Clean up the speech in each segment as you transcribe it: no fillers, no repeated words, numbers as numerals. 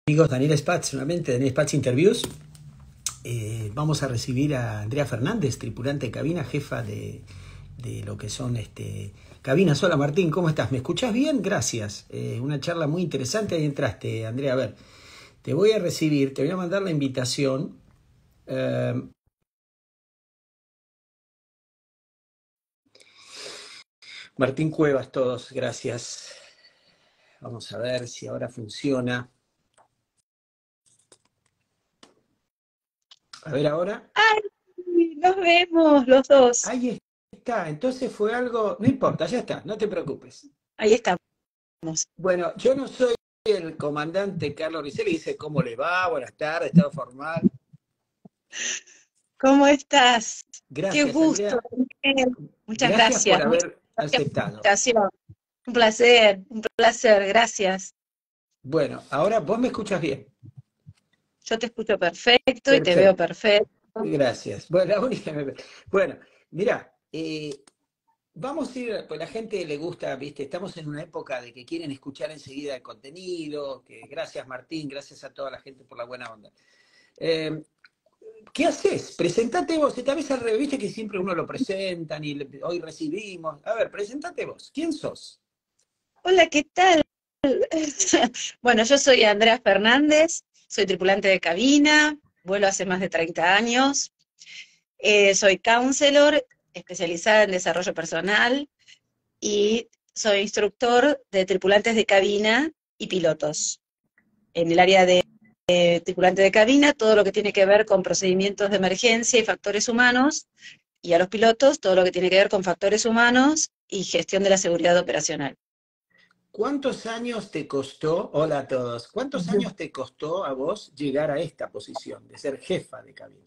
Amigos, Daniel Spatz, nuevamente, Daniel Spatz Interviews. Vamos a recibir a Andrea Fernández, tripulante de cabina, jefa de lo que son cabinas. Hola Martín, ¿cómo estás? ¿Me escuchás bien? Gracias. Una charla muy interesante. Ahí entraste, Andrea. A ver, te voy a recibir, te voy a mandar la invitación. Martín Cuevas, todos, gracias. Vamos a ver si ahora funciona. A ver ahora. ¡Ay! Nos vemos los dos. Ahí está. Entonces fue algo, no importa, ya está, no te preocupes. Ahí estamos. Bueno, yo no soy el comandante Carlos Ricelli, dice cómo le va, buenas tardes, estado formal. ¿Cómo estás? Qué Gracias, gusto, Andrea. Daniel. Muchas Gracias por gracias. Muchas haber gracias por la aceptado. invitación. Un placer, un placer. Gracias. Bueno, ahora vos me escuchas bien. Yo te escucho perfecto y te veo Perfecto. perfecto. Gracias. Bueno, bueno, mira, vamos a ir, pues la gente le gusta, viste, estamos en una época de que quieren escuchar enseguida el contenido, que gracias Martín, gracias a toda la gente por la buena onda. Eh, ¿Qué haces? Presentate vos. Esta vez al revés, viste que siempre uno lo presentan y hoy recibimos. A ver, presentate vos. ¿Quién sos? Hola, ¿qué tal? Bueno, yo soy Andrea Fernández, soy tripulante de cabina, vuelo hace más de 30 años, soy counselor especializada en desarrollo personal y soy instructor de tripulantes de cabina y pilotos. En el área de tripulante de cabina, todo lo que tiene que ver con procedimientos de emergencia y factores humanos, y a los pilotos, todo lo que tiene que ver con factores humanos y gestión de la seguridad operacional. ¿Cuántos años te costó, hola a todos, cuántos años te costó a vos llegar a esta posición de ser jefa de cabina?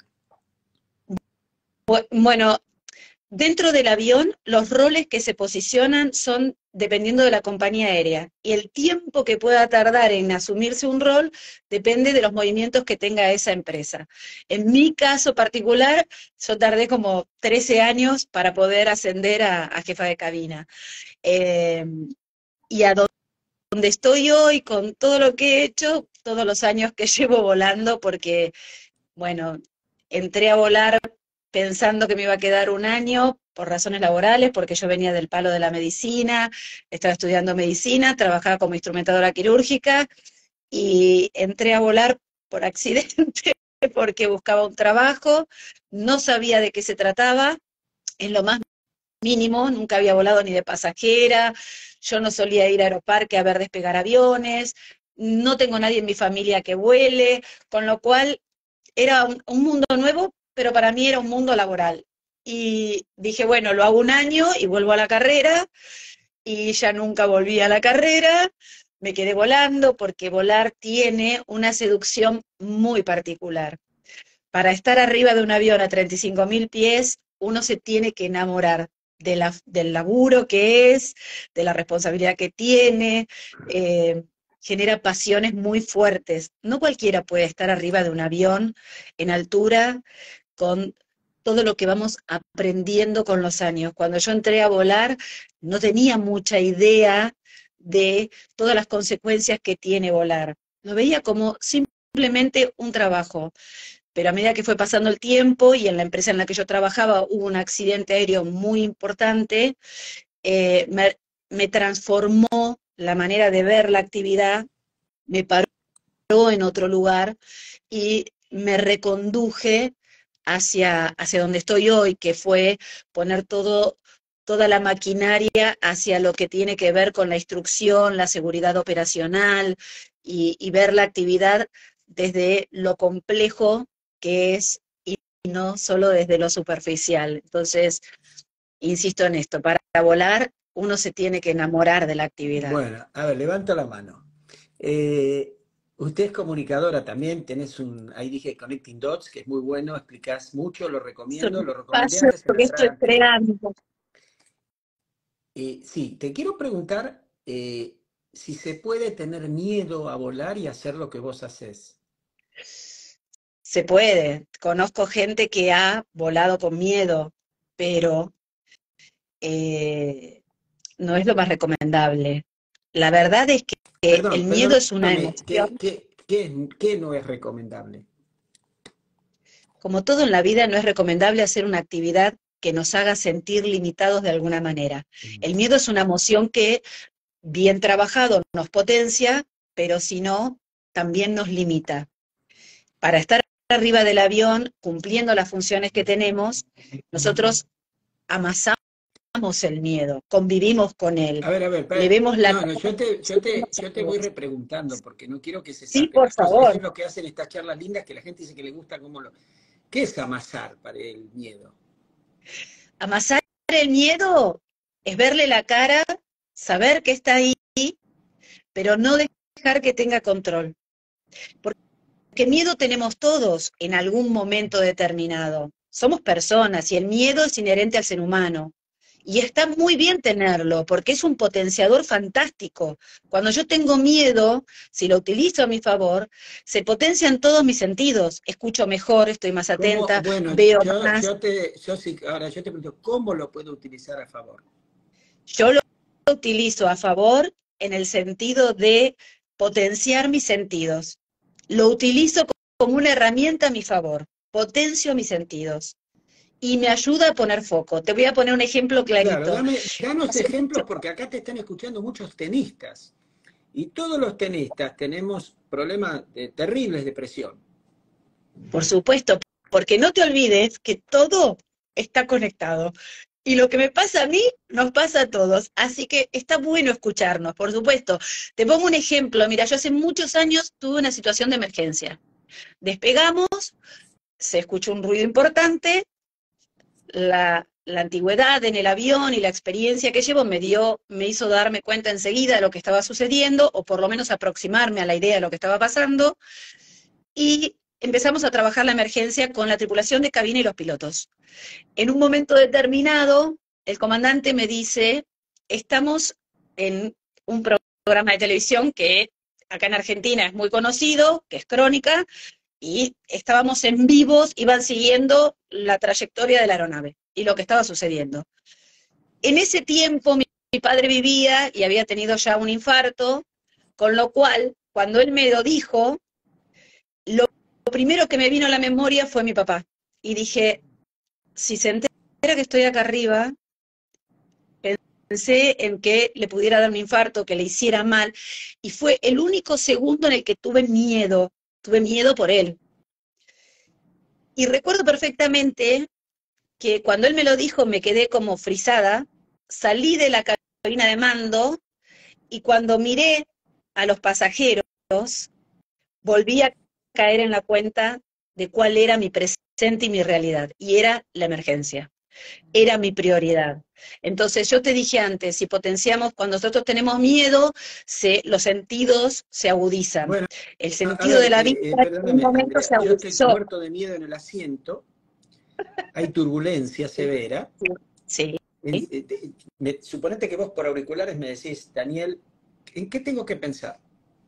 Bueno, dentro del avión, los roles que se posicionan son dependiendo de la compañía aérea y el tiempo que pueda tardar en asumirse un rol depende de los movimientos que tenga esa empresa. En mi caso particular, yo tardé como 13 años para poder ascender a jefa de cabina. Eh, y a donde estoy hoy, con todo lo que he hecho, todos los años que llevo volando, porque, bueno, entré a volar pensando que me iba a quedar un año por razones laborales, porque yo venía del palo de la medicina, estaba estudiando medicina, trabajaba como instrumentadora quirúrgica y entré a volar por accidente porque buscaba un trabajo, no sabía de qué se trataba, en lo más mínimo, nunca había volado ni de pasajera, yo no solía ir a Aeroparque a ver despegar aviones, no tengo nadie en mi familia que vuele, con lo cual era un mundo nuevo, pero para mí era un mundo laboral. Y dije, bueno, lo hago un año y vuelvo a la carrera, y ya nunca volví a la carrera, me quedé volando porque volar tiene una seducción muy particular. Para estar arriba de un avión a 35.000 pies, uno se tiene que enamorar del laburo que es, de la responsabilidad que tiene, eh, genera pasiones muy fuertes. No cualquiera puede estar arriba de un avión en altura con todo lo que vamos aprendiendo con los años. Cuando yo entré a volar, no tenía mucha idea de todas las consecuencias que tiene volar. Lo veía como simplemente un trabajo, pero a medida que fue pasando el tiempo y en la empresa en la que yo trabajaba hubo un accidente aéreo muy importante, eh, me, me transformó la manera de ver la actividad, me paró en otro lugar y me reconduje hacia donde estoy hoy, que fue poner toda la maquinaria hacia lo que tiene que ver con la instrucción, la seguridad operacional y ver la actividad desde lo complejo que es y no solo desde lo superficial. Entonces, insisto en esto, para volar uno se tiene que enamorar de la actividad. Bueno, a ver, levanto la mano. Eh, Usted es comunicadora también, tenés ahí dije Connecting Dots, que es muy bueno, explicás mucho, Es lo un recomendé espacio antes en la que estoy entrada anterior. creando. Sí, te quiero preguntar si se puede tener miedo a volar y hacer lo que vos haces. Se puede. Conozco gente que ha volado con miedo, pero eh, no es lo más recomendable. La verdad es que el miedo es una Perdóname, emoción. ¿Qué no es recomendable? Como todo en la vida, no es recomendable hacer una actividad que nos haga sentir limitados de alguna manera. El miedo es una emoción que, bien trabajado, nos potencia, pero si no, también nos limita. Para estar arriba del avión, cumpliendo las funciones que tenemos, nosotros amasamos el miedo, convivimos con él, A ver, le vemos la no, no, cara. yo te voy repreguntando porque no quiero que se Sí, zafen por las cosas. Eso favor. es lo que hacen estas charlas lindas, que la gente dice que le gusta cómo lo... ¿Qué es amasar para el miedo? Amasar el miedo es verle la cara, saber que está ahí, pero no dejar que tenga control. Porque miedo tenemos todos en algún momento determinado. Somos personas y el miedo es inherente al ser humano. Y está muy bien tenerlo, porque es un potenciador fantástico. Cuando yo tengo miedo, si lo utilizo a mi favor, se potencian todos mis sentidos. Escucho mejor, estoy más ¿Cómo? atenta, Bueno, veo más. ahora yo te pregunto, ¿cómo lo puedo utilizar a favor? Yo lo utilizo a favor en el sentido de potenciar mis sentidos. Lo utilizo como una herramienta a mi favor. Potencio mis sentidos. Y me ayuda a poner foco. Te voy a poner un ejemplo Claro, clarito. danos Hace ejemplos mucho- porque acá te están escuchando muchos tenistas y todos los tenistas tenemos problemas terribles de presión. Por supuesto, porque no te olvides que todo está conectado. Y lo que me pasa a mí, nos pasa a todos. Así que está bueno escucharnos, por supuesto. Te pongo un ejemplo. Mira, yo hace muchos años tuve una situación de emergencia. Despegamos, se escuchó un ruido importante, la antigüedad en el avión y la experiencia que llevo me hizo darme cuenta enseguida de lo que estaba sucediendo, o por lo menos aproximarme a la idea de lo que estaba pasando, y empezamos a trabajar la emergencia con la tripulación de cabina y los pilotos. En un momento determinado, el comandante me dice, estamos en un programa de televisión que acá en Argentina es muy conocido, que es Crónica, y estábamos en vivos, iban siguiendo la trayectoria de la aeronave y lo que estaba sucediendo. En ese tiempo mi padre vivía y había tenido ya un infarto, con lo cual, cuando él me lo dijo, lo primero que me vino a la memoria fue mi papá. Y dije, si se entera que estoy acá arriba, pensé en que le pudiera dar un infarto, que le hiciera mal, y fue el único segundo en el que tuve miedo por él. Y recuerdo perfectamente que cuando él me lo dijo me quedé como frisada, salí de la cabina de mando y cuando miré a los pasajeros, volví a caer en la cuenta de cuál era mi presente y mi realidad, y era la emergencia, era mi prioridad. Entonces yo te dije antes, si potenciamos, cuando nosotros tenemos miedo, los sentidos se agudizan. Bueno, El a sentido ver, de la vida en un perdóname, momento Andrea, se yo estoy agudizó. muerto de miedo en el asiento, hay turbulencia severa. Sí. Suponete que vos por auriculares me decís, Daniel, ¿en qué tengo que pensar?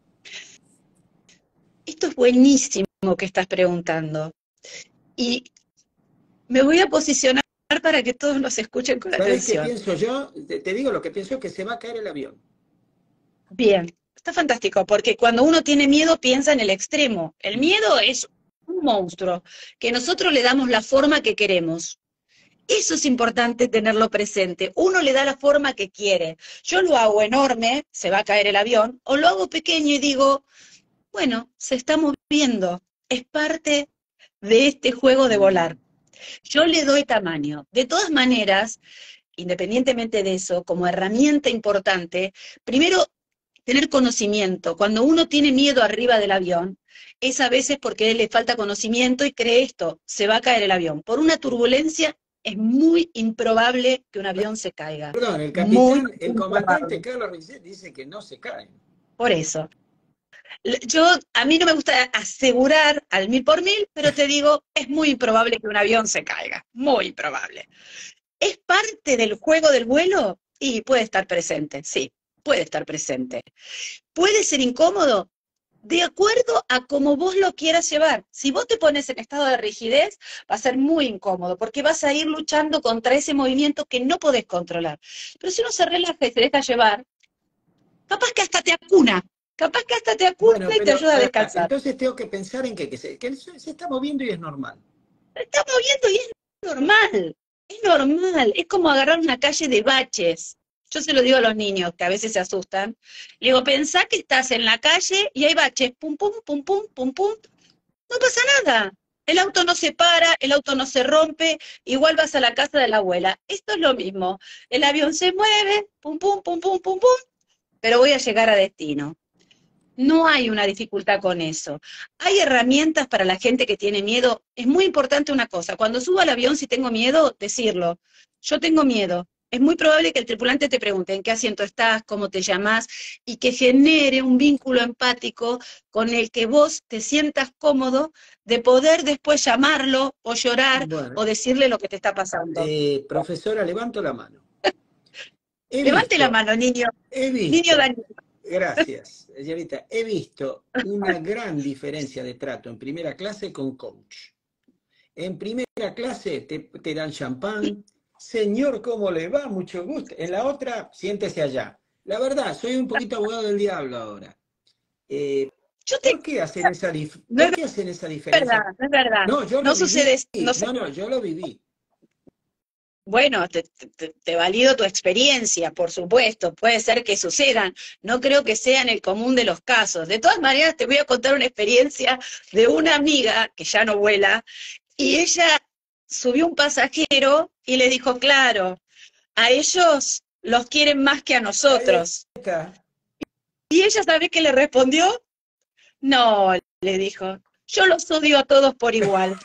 Esto es buenísimo que estás preguntando. Y me voy a posicionar para que todos nos escuchen con ¿Sabés qué atención. pienso yo? Te digo lo que pienso, que se va a caer el avión. Bien, está fantástico, porque cuando uno tiene miedo piensa en el extremo. El miedo es un monstruo, que nosotros le damos la forma que queremos. Eso es importante tenerlo presente. Uno le da la forma que quiere. Yo lo hago enorme, se va a caer el avión, o lo hago pequeño y digo, bueno, se está moviendo. Es parte de este juego de volar. Yo le doy tamaño. De todas maneras, independientemente de eso, como herramienta importante, primero tener conocimiento. Cuando uno tiene miedo arriba del avión, es a veces porque le falta conocimiento y cree esto, se va a caer el avión. Por una turbulencia es muy improbable que un avión se caiga. Perdón, Muy el comandante improbable. Carlos Rizet dice que no se caen. Por eso. A mí no me gusta asegurar al 1000 por 1000, pero te digo, es muy improbable que un avión se caiga. Muy improbable. ¿Es parte del juego del vuelo? Y puede estar presente, sí, puede estar presente. ¿Puede ser incómodo? De acuerdo a cómo vos lo quieras llevar. Si vos te pones en estado de rigidez, va a ser muy incómodo, porque vas a ir luchando contra ese movimiento que no podés controlar. Pero si uno se relaja y se deja llevar, capaz que hasta te acuna, Capaz que hasta te acuerda Bueno, y te pero ayuda a descansar. entonces tengo que pensar en que se está moviendo y es normal. Se está moviendo y es normal. Es normal. Es como agarrar una calle de baches. Yo se lo digo a los niños que a veces se asustan. Le digo, pensá que estás en la calle y hay baches. Pum, pum, pum, pum, pum, pum. No pasa nada. El auto no se para, el auto no se rompe, igual vas a la casa de la abuela. Esto es lo mismo. El avión se mueve, pum, pum, pum, pum, pum, pum, pero voy a llegar a destino. No hay una dificultad con eso. Hay herramientas para la gente que tiene miedo. Es muy importante una cosa. Cuando subo al avión, si tengo miedo, decirlo. Yo tengo miedo. Es muy probable que el tripulante te pregunte en qué asiento estás, cómo te llamás, y que genere un vínculo empático con el que vos te sientas cómodo de poder después llamarlo o llorar Bueno, o decirle lo que te está pasando. profesora, levanto la mano. He Levante la visto, mano, niño. he Niño visto, Daniel. gracias, señorita, he visto una gran diferencia de trato en primera clase con coach. En primera clase te dan champán, señor, ¿cómo le va? Mucho gusto. En la otra, siéntese allá. La verdad, soy un poquito abogado del diablo ahora. Eh, Yo te... ¿Por qué hacen esa, No es ¿por qué hacen esa verdad, diferencia? no es verdad. No, yo lo No viví. sucede, no sé. No, no, yo lo viví. Bueno, te valido tu experiencia, por supuesto, puede ser que sucedan, no creo que sea en el común de los casos. De todas maneras, te voy a contar una experiencia de una amiga que ya no vuela, y ella subió un pasajero y le dijo, claro, a ellos los quieren más que a Ahí nosotros. está. Y ella, ¿sabe qué le respondió? No, le dijo, yo los odio a todos por igual.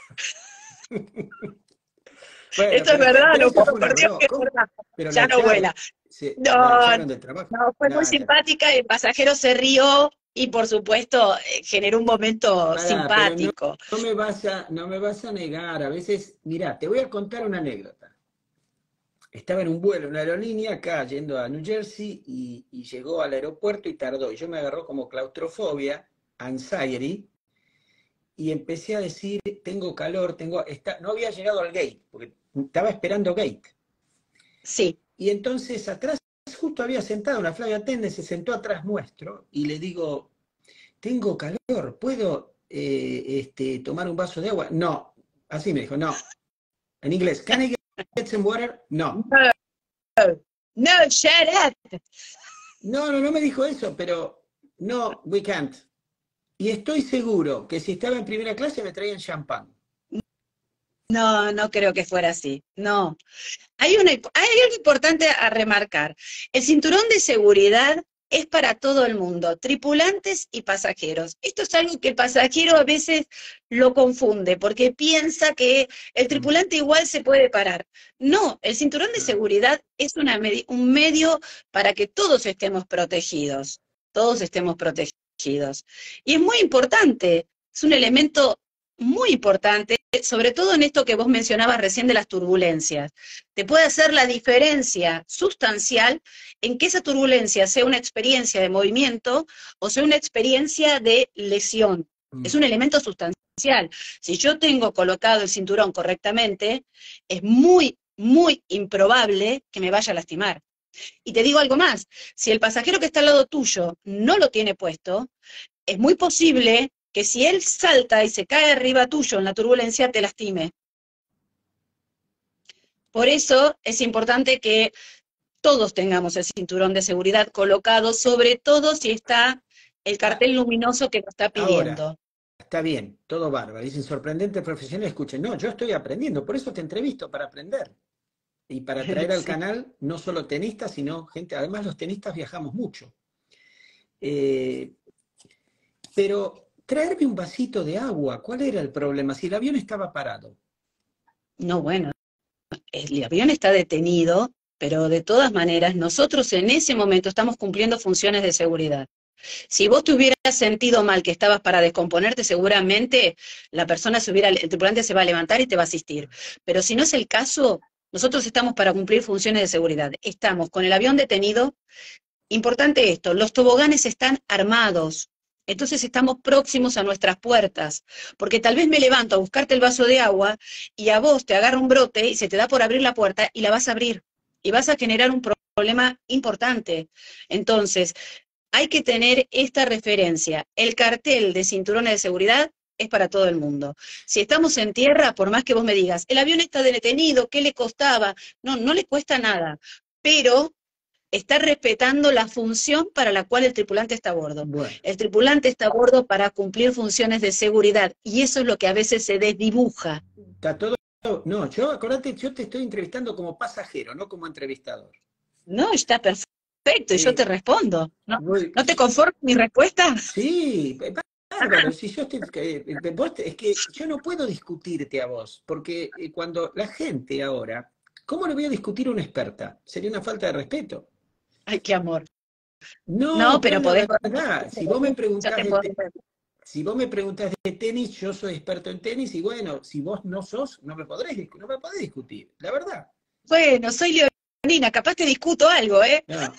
Bueno, Esto es verdad, pero lo eso juro fue una por Dios que broma. es verdad. Pero la Ya no echaron. vuela. La No, echaron del trabajo. no, fue muy No, simpática, el pasajero se rió y por supuesto generó un momento pero no, simpático. no me vas a negar. A veces, mira, te voy a contar una anécdota. Estaba en un vuelo, en una aerolínea acá, yendo a New Jersey, y llegó al aeropuerto y tardó. Y yo me agarró como claustrofobia, anxiety, y empecé a decir, tengo calor, no había llegado al gate, porque estaba esperando gate. Sí. Y entonces atrás, justo había sentado una flight attendant, se sentó atrás nuestro, y le digo, tengo calor, ¿puedo tomar un vaso de agua? No, así me dijo, no. En inglés, ¿can I get some water? No. No, no, shut up. No, no, no me dijo eso, pero no, we can't. Y estoy seguro que si estaba en primera clase me traían champán. No, no creo que fuera así. No. Hay algo importante a remarcar. El cinturón de seguridad es para todo el mundo, tripulantes y pasajeros. Esto es algo que el pasajero a veces lo confunde, porque piensa que el tripulante igual se puede parar. No, el cinturón de seguridad es un medio para que todos estemos protegidos. Y es muy importante, es un elemento muy importante, sobre todo en esto que vos mencionabas recién de las turbulencias. Te puede hacer la diferencia sustancial en que esa turbulencia sea una experiencia de movimiento o sea una experiencia de lesión. Es un elemento sustancial. Si yo tengo colocado el cinturón correctamente, es muy, muy improbable que me vaya a lastimar. Y te digo algo más, si el pasajero que está al lado tuyo no lo tiene puesto, es muy posible que si él salta y se cae arriba tuyo en la turbulencia, te lastime. Por eso es importante que todos tengamos el cinturón de seguridad colocado, sobre todo si está el Ah, cartel luminoso que nos está ahora, pidiendo. está bien, todo bárbaro. Dicen sorprendente profesional, escuchen. No, yo estoy aprendiendo, por eso te entrevisto, para aprender. Y para traer al Sí. canal no solo tenistas, sino gente, además los tenistas viajamos mucho. Eh, pero traerme un vasito de agua, ¿cuál era el problema? Si el avión estaba parado. No, bueno, el avión está detenido, pero de todas maneras nosotros en ese momento estamos cumpliendo funciones de seguridad. Si vos te hubieras sentido mal que estabas para descomponerte, seguramente el tripulante se va a levantar y te va a asistir. Pero si no es el caso, nosotros estamos para cumplir funciones de seguridad. Estamos con el avión detenido. Importante esto, los toboganes están armados. Entonces estamos próximos a nuestras puertas, porque tal vez me levanto a buscarte el vaso de agua y a vos te agarra un brote y se te da por abrir la puerta y la vas a abrir y vas a generar un problema importante. Entonces, hay que tener esta referencia. El cartel de cinturones de seguridad es para todo el mundo. Si estamos en tierra, por más que vos me digas, el avión está detenido, ¿qué le costaba? No, no le cuesta nada, pero está respetando la función para la cual el tripulante está a bordo. Bueno, El tripulante está a bordo para cumplir funciones de seguridad, y eso es lo que a veces se desdibuja. está todo. No, yo, acordate, yo te estoy entrevistando como pasajero, no como entrevistador. No, está perfecto, y yo te Eh, respondo. ¿No, voy- no te conforma mi respuesta? sí, bárbaro. Si yo es que yo no puedo discutirte a vos, porque cuando la gente ahora, ¿cómo le voy a discutir a una experta? Sería una falta de respeto. Ay, qué amor. No, No, pero pero es la podés... verdad. Si vos me Ya preguntás te puedo... si vos me preguntás de tenis, yo soy experto en tenis y bueno, si vos no sos, no me podés discutir, la verdad. Bueno, soy leonina, capaz te discuto algo, ¿eh? No,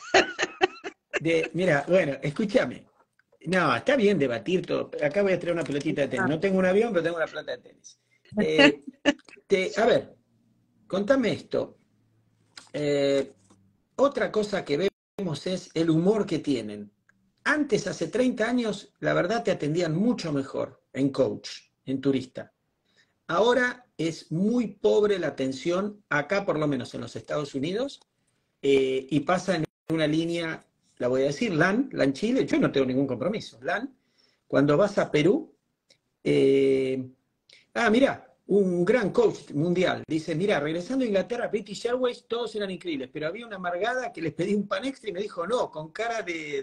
mira, bueno, escúchame. No, está bien debatir todo. Acá voy a traer una pelotita de tenis. Ah. No tengo un avión, pero tengo una pelota de tenis. Eh, a ver, contame esto. Eh, Otra cosa que vemos es el humor que tienen. Antes, hace 30 años, la verdad te atendían mucho mejor en coach, en turista. Ahora es muy pobre la atención, acá por lo menos en los Estados Unidos, y pasa en una línea, la voy a decir, LAN Chile, yo no tengo ningún compromiso, LAN, cuando vas a Perú, eh, mira, un gran coach mundial, dice, mira, regresando a Inglaterra, British Airways, todos eran increíbles, pero había una amargada que les pedí un pan extra y me dijo no, con cara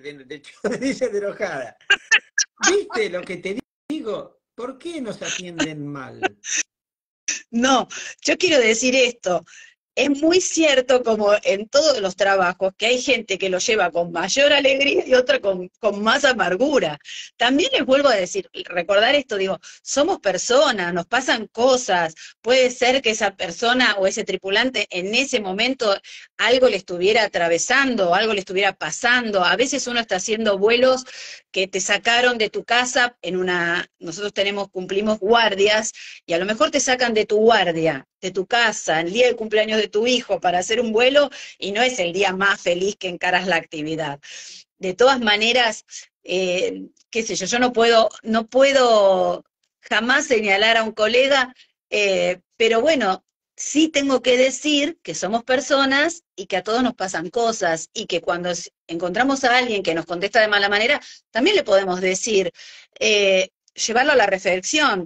de enojada. ¿Viste lo que te digo? ¿Por qué nos atienden mal? No, yo quiero decir esto. Es muy cierto, como en todos los trabajos, que hay gente que lo lleva con mayor alegría y otra con más amargura. También les vuelvo a decir, recordar esto, digo, somos personas, nos pasan cosas, puede ser que esa persona o ese tripulante en ese momento algo le estuviera atravesando, algo le estuviera pasando. A veces uno está haciendo vuelos que te sacaron de tu casa nosotros cumplimos guardias, y a lo mejor te sacan de tu guardia, de tu casa, el día del cumpleaños de tu hijo para hacer un vuelo, y no es el día más feliz que encaras la actividad. De todas maneras, qué sé yo, yo no puedo jamás señalar a un colega, pero bueno, sí tengo que decir que somos personas y que a todos nos pasan cosas, y que cuando encontramos a alguien que nos contesta de mala manera, también le podemos decir, llevarlo a la reflexión.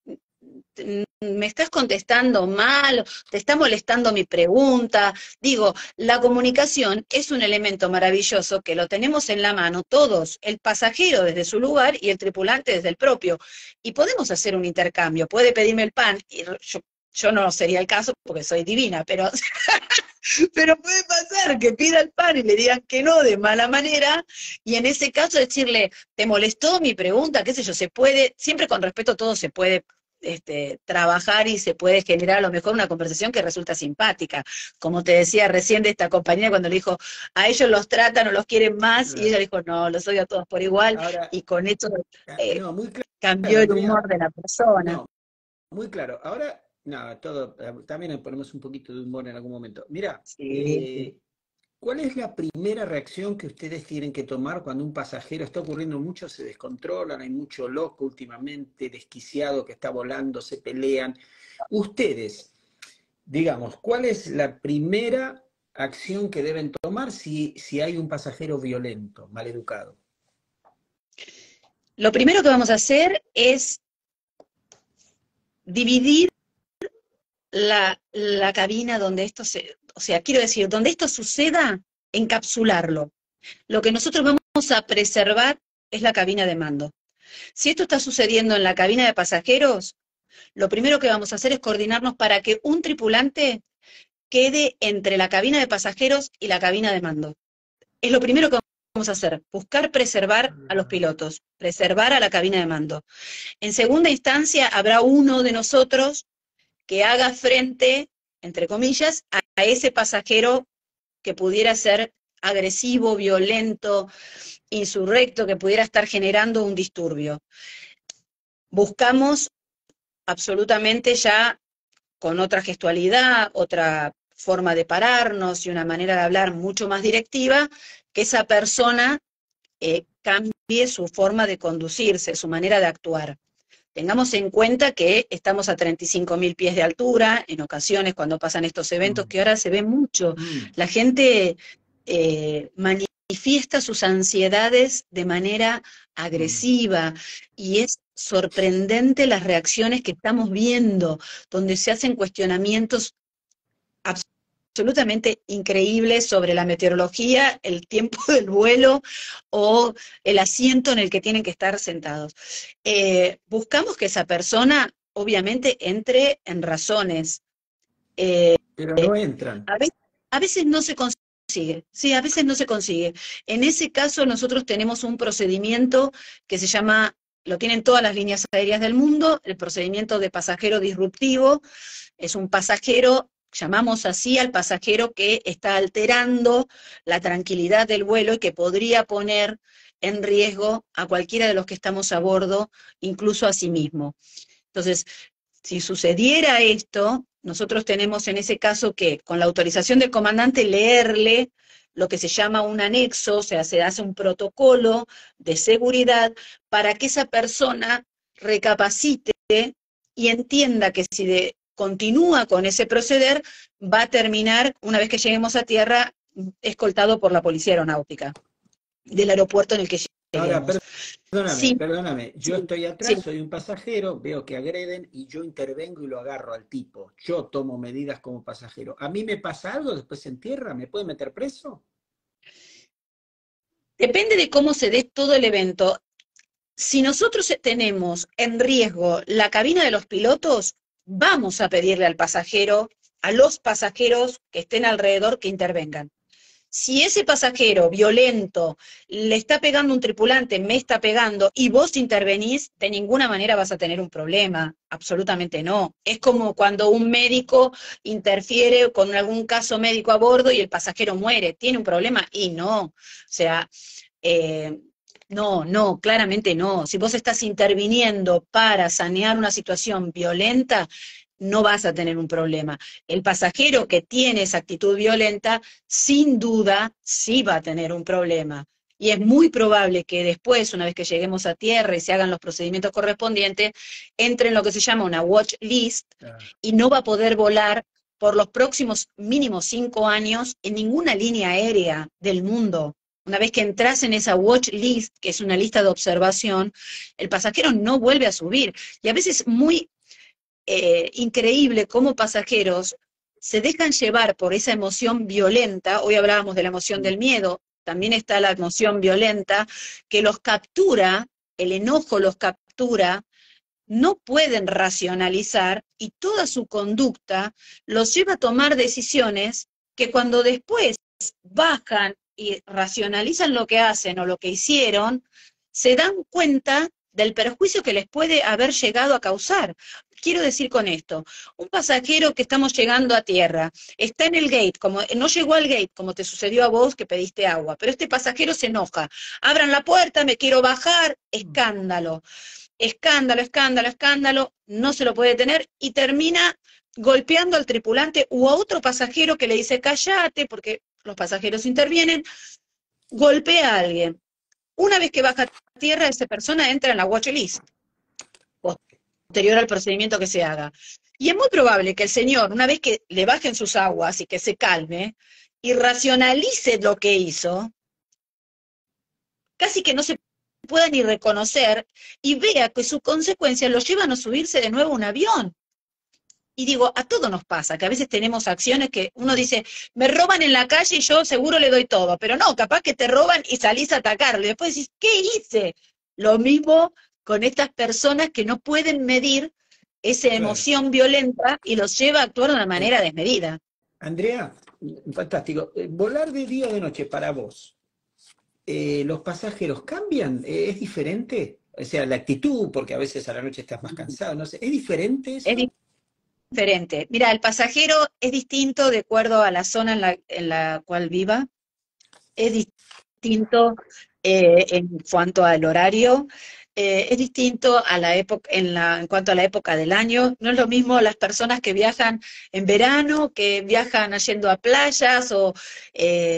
¿Me estás contestando mal? ¿Te está molestando mi pregunta? Digo, la comunicación es un elemento maravilloso que lo tenemos en la mano todos, el pasajero desde su lugar y el tripulante desde el propio. Y podemos hacer un intercambio. Puede pedirme el pan, y yo no sería el caso porque soy divina, pero, pero puede pasar que pida el pan y le digan que no de mala manera, y en ese caso decirle, ¿te molestó mi pregunta? ¿Qué sé yo? Se puede, siempre con respeto, todo se puede trabajar, y se puede generar a lo mejor una conversación que resulta simpática. Como te decía recién de esta compañía, cuando le dijo, a ellos los tratan o los quieren más, y ella dijo, no, los odio a todos por igual, Ahora, y con eso no, muy cambió claro, el humor Andrea, de la persona. no, muy claro. Ahora, no, todo, también le ponemos un poquito de humor en algún momento. Mira, Sí, sí. ¿cuál es la primera reacción que ustedes tienen que tomar cuando un pasajero está ocurriendo mucho, se descontrolan, hay mucho loco últimamente, desquiciado que está volando, se pelean? Ustedes, digamos, ¿cuál es la primera acción que deben tomar si hay un pasajero violento, maleducado? Lo primero que vamos a hacer es dividir la cabina donde o sea, quiero decir, donde esto suceda, encapsularlo. Lo que nosotros vamos a preservar es la cabina de mando. Si esto está sucediendo en la cabina de pasajeros, lo primero que vamos a hacer es coordinarnos para que un tripulante quede entre la cabina de pasajeros y la cabina de mando. Es lo primero que vamos a hacer, buscar preservar a los pilotos, preservar a la cabina de mando. En segunda instancia, habrá uno de nosotros que haga frente, entre comillas, a ese pasajero que pudiera ser agresivo, violento, insurrecto, que pudiera estar generando un disturbio. Buscamos absolutamente ya con otra gestualidad, otra forma de pararnos y una manera de hablar mucho más directiva, que esa persona cambie su forma de conducirse, su manera de actuar. Tengamos en cuenta que estamos a 35.000 pies de altura, en ocasiones cuando pasan estos eventos, que ahora se ve mucho, la gente manifiesta sus ansiedades de manera agresiva y es sorprendente las reacciones que estamos viendo, donde se hacen cuestionamientos absolutamente increíbles sobre la meteorología, el tiempo del vuelo o el asiento en el que tienen que estar sentados. Buscamos que esa persona, obviamente, entre en razones. Pero no entran. A veces no se consigue, sí, a veces no se consigue. En ese caso nosotros tenemos un procedimiento que se llama, lo tienen todas las líneas aéreas del mundo, el procedimiento de pasajero disruptivo. Es un pasajero, llamamos así al pasajero que está alterando la tranquilidad del vuelo y que podría poner en riesgo a cualquiera de los que estamos a bordo, incluso a sí mismo. Entonces, si sucediera esto, nosotros tenemos en ese caso que, con la autorización del comandante, leerle lo que se llama un anexo, o sea, se hace un protocolo de seguridad para que esa persona recapacite y entienda que si continúa con ese proceder, va a terminar, una vez que lleguemos a tierra, escoltado por la policía aeronáutica del aeropuerto en el que Ahora, lleguemos. perdóname, Sí, perdóname. Yo sí, estoy sí. atrás, soy un pasajero, veo que agreden y yo intervengo y lo agarro al tipo. Yo tomo medidas como pasajero. ¿A mí me pasa algo después en tierra? ¿Me puede meter preso? Depende de cómo se dé todo el evento. Si nosotros tenemos en riesgo la cabina de los pilotos, vamos a pedirle al pasajero, a los pasajeros que estén alrededor, que intervengan. Si ese pasajero violento le está pegando un tripulante, me está pegando, y vos intervenís, de ninguna manera vas a tener un problema, absolutamente no. Es como cuando un médico interfiere con algún caso médico a bordo y el pasajero muere, ¿tiene un problema? Y no, o sea, no, claramente no. Si vos estás interviniendo para sanear una situación violenta, no vas a tener un problema. El pasajero que tiene esa actitud violenta, sin duda, sí va a tener un problema. Y es muy probable que después, una vez que lleguemos a tierra y se hagan los procedimientos correspondientes, entre en lo que se llama una watch list y no va a poder volar por los próximos mínimo 5 años en ninguna línea aérea del mundo. Una vez que entras en esa watch list, que es una lista de observación, el pasajero no vuelve a subir. Y a veces muy increíble cómo pasajeros se dejan llevar por esa emoción violenta. Hoy hablábamos de la emoción del miedo, también está la emoción violenta, que los captura, el enojo los captura, no pueden racionalizar y toda su conducta los lleva a tomar decisiones que cuando después bajan y racionalizan lo que hacen o lo que hicieron, se dan cuenta del perjuicio que les puede haber llegado a causar. Quiero decir con esto, un pasajero que estamos llegando a tierra, está en el gate, como no llegó al gate, como te sucedió a vos que pediste agua, pero este pasajero se enoja, abran la puerta, me quiero bajar, escándalo, escándalo, escándalo, escándalo, no se lo puede tener y termina golpeando al tripulante u a otro pasajero que le dice cállate, porque los pasajeros intervienen, golpea a alguien. Una vez que baja a tierra, esa persona entra en la watch list, posterior al procedimiento que se haga. Y es muy probable que el señor, una vez que le bajen sus aguas y que se calme, y racionalice lo que hizo, casi que no se pueda ni reconocer y vea que su consecuencia lo llevan a subirse de nuevo a un avión. Y digo, a todo nos pasa, que a veces tenemos acciones que uno dice, me roban en la calle y yo seguro le doy todo, pero no, capaz que te roban y salís a atacarlo. Y después decís, ¿qué hice? Lo mismo con estas personas que no pueden medir esa emoción violenta y los lleva a actuar de una manera desmedida. Andrea, fantástico. Volar de día o de noche para vos, ¿los pasajeros cambian? ¿Es diferente? O sea, la actitud, porque a veces a la noche estás más cansado, no sé. ¿Es diferente Es eso? diferente. Mira, el pasajero es distinto de acuerdo a la zona en la cual viva, es distinto en cuanto al horario, es distinto a la época, en cuanto a la época del año. No es lo mismo las personas que viajan en verano, que viajan yendo a playas, o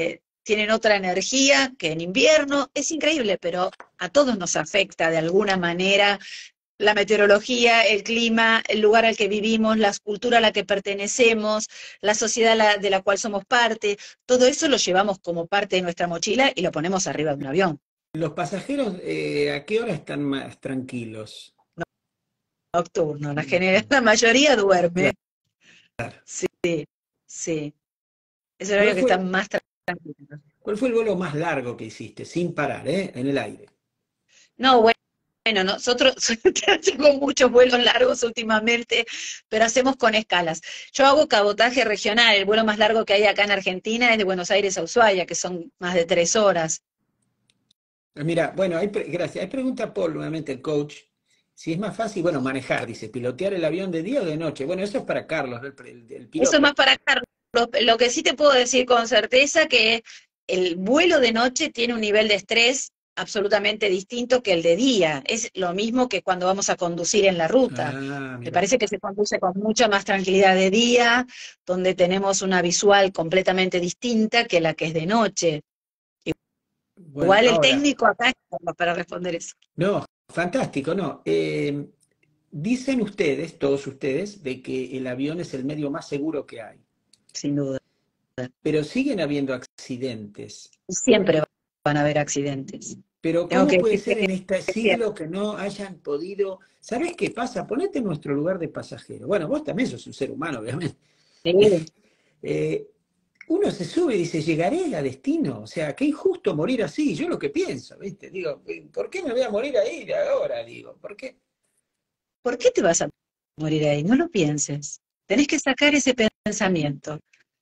tienen otra energía que en invierno, es increíble, pero a todos nos afecta de alguna manera la meteorología, el clima, el lugar al que vivimos, la cultura a la que pertenecemos, la sociedad de la cual somos parte, todo eso lo llevamos como parte de nuestra mochila y lo ponemos arriba de un avión. Los pasajeros, ¿a qué hora están más tranquilos? Nocturno, la mayoría duerme, Claro. sí, sí, es el ¿Cuál horario que fue, están más tranquilos. cuál fue el vuelo más largo que hiciste, sin parar, en el aire? No, bueno, nosotros tengo muchos vuelos largos últimamente, pero hacemos con escalas. Yo hago cabotaje regional, el vuelo más largo que hay acá en Argentina es de Buenos Aires a Ushuaia, que son más de 3 horas. Mira, bueno, gracias. Hay pregunta Paul, nuevamente el coach, si es más fácil, bueno, manejar, dice, pilotear el avión de día o de noche. Bueno, eso es para Carlos, el Eso es piloto. más para Carlos. Lo que sí te puedo decir con certeza que el vuelo de noche tiene un nivel de estrés absolutamente distinto que el de día. Es lo mismo que cuando vamos a conducir en la ruta. Ah, Me mira. parece que se conduce con mucha más tranquilidad de día, donde tenemos una visual completamente distinta que la que es de noche. Bueno, Igual el ahora, técnico acá está para responder eso, no, fantástico, no. Dicen ustedes, todos ustedes, de que el avión es el medio más seguro que hay, sin duda. pero siguen habiendo accidentes. Siempre van a haber accidentes. Pero Tengo ¿cómo que puede decirte ser que en este es cierto. siglo que no hayan podido? ¿Sabés qué pasa? Ponete en nuestro lugar de pasajero. Bueno, vos también sos un ser humano, obviamente. Sí. Eh, Uno se sube y dice, llegaré a destino. O sea, qué injusto morir así. Yo lo que pienso, ¿viste? Digo, ¿por qué me voy a morir ahí de ahora? Digo, ¿por qué? ¿Por qué te vas a morir ahí? No lo pienses. Tenés que sacar ese pensamiento.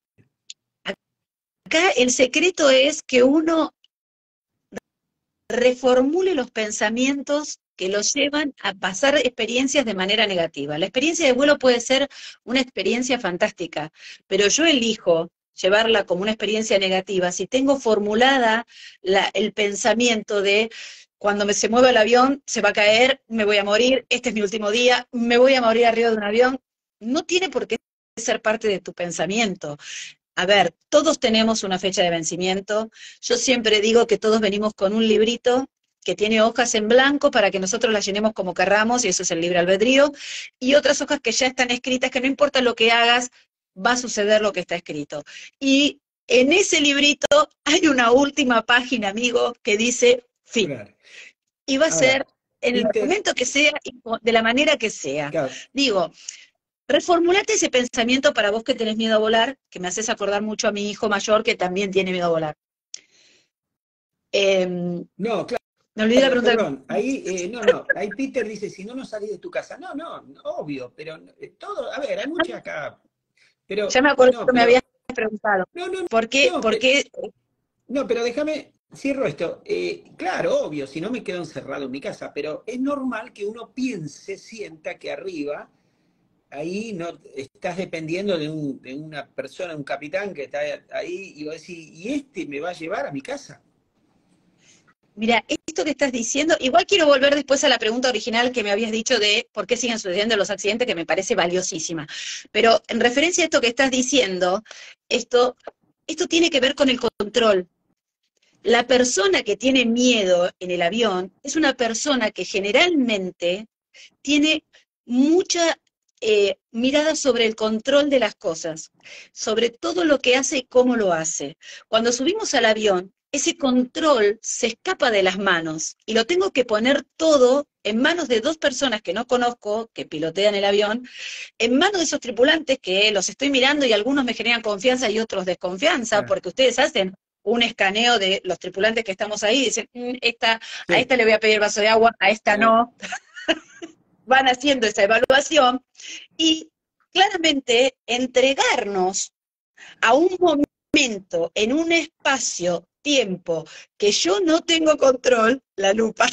Acá el secreto es que uno reformule los pensamientos que los llevan a pasar experiencias de manera negativa. La experiencia de vuelo puede ser una experiencia fantástica, pero yo elijo llevarla como una experiencia negativa si tengo formulada el pensamiento de cuando se mueva el avión, se va a caer, me voy a morir, este es mi último día, me voy a morir arriba de un avión. No tiene por qué ser parte de tu pensamiento. A ver, todos tenemos una fecha de vencimiento. Yo siempre digo que todos venimos con un librito que tiene hojas en blanco para que nosotros las llenemos como querramos, y eso es el libre albedrío, y otras hojas que ya están escritas, que no importa lo que hagas, va a suceder lo que está escrito. Y en ese librito hay una última página, amigo, que dice fin. Claro. Y va a Ahora, ser en el Peter, momento que sea y de la manera que sea. claro, Digo, reformulate ese pensamiento para vos que tenés miedo a volar, que me haces acordar mucho a mi hijo mayor que también tiene miedo a volar. no, Me olvidé la claro, pregunta. perdón, ahí, no, ahí Peter dice, si no, no salís de tu casa. No, no, obvio, pero todo, a ver, hay mucha acá, Ya pero, me acuerdo no, que me pero, habías preguntado. no, no, ¿Por qué? no, ¿Por qué? no, pero déjame, cierro esto. Claro, obvio, si no me quedo encerrado en mi casa, pero es normal que uno piense, sienta que arriba, ahí no estás dependiendo de una persona, un capitán que está ahí, y vos decís, ¿y este me va a llevar a mi casa? Mira, esto que estás diciendo, igual quiero volver después a la pregunta original que me habías dicho de por qué siguen sucediendo los accidentes, que me parece valiosísima. Pero en referencia a esto que estás diciendo, esto tiene que ver con el control. La persona que tiene miedo en el avión es una persona que generalmente tiene mucha mirada sobre el control de las cosas, sobre todo lo que hace y cómo lo hace. Cuando subimos al avión, ese control se escapa de las manos y lo tengo que poner todo en manos de dos personas que no conozco, que pilotean el avión, en manos de esos tripulantes que los estoy mirando y algunos me generan confianza y otros desconfianza, Ah, porque ustedes hacen un escaneo de los tripulantes que estamos ahí y dicen, a sí, esta le voy a pedir vaso de agua, a esta ah, no, van haciendo esa evaluación y claramente entregarnos a un momento, en un espacio, tiempo, que yo no tengo control, la lupa,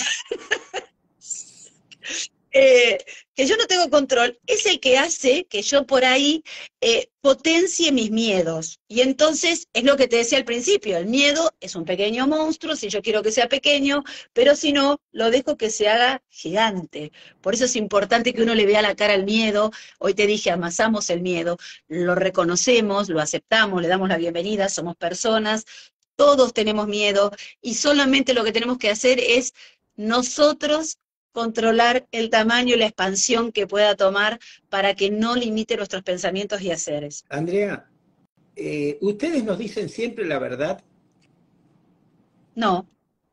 eh, que yo no tengo control, es el que hace que yo por ahí potencie mis miedos. Y entonces es lo que te decía al principio, el miedo es un pequeño monstruo, si yo quiero que sea pequeño, pero si no, lo dejo que se haga gigante. Por eso es importante que uno le vea la cara al miedo. Hoy te dije, amasamos el miedo, lo reconocemos, lo aceptamos, le damos la bienvenida, somos personas, todos tenemos miedo, y solamente lo que tenemos que hacer es nosotros controlar el tamaño y la expansión que pueda tomar para que no limite nuestros pensamientos y haceres. Andrea, ¿ustedes nos dicen siempre la verdad? No.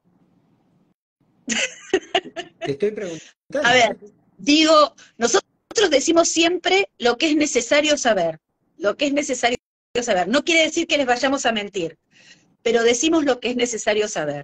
Te estoy A preguntando, ¿eh? ver, digo, nosotros decimos siempre lo que es necesario saber, lo que es necesario saber. No quiere decir que les vayamos a mentir, pero decimos lo que es necesario saber.